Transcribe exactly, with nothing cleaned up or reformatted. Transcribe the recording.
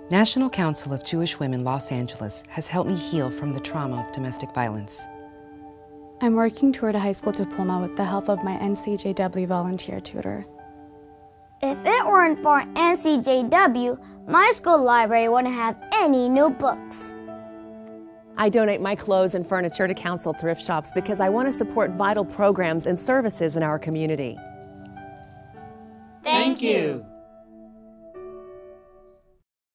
National Council of Jewish Women Los Angeles has helped me heal from the trauma of domestic violence. I'm working toward a high school diploma with the help of my N C J W volunteer tutor. If it weren't for N C J W, my school library wouldn't have any new books. I donate my clothes and furniture to council thrift shops because I want to support vital programs and services in our community. Thank you.